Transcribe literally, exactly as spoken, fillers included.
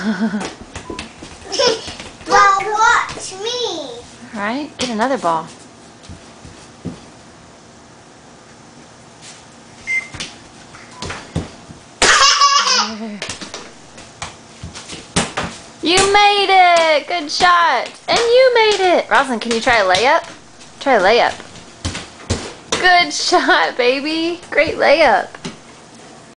Well, watch me. Alright, get another ball. You made it! Good shot! And you made it! Rosalind, can you try a layup? Try a layup. Good shot, baby! Great layup.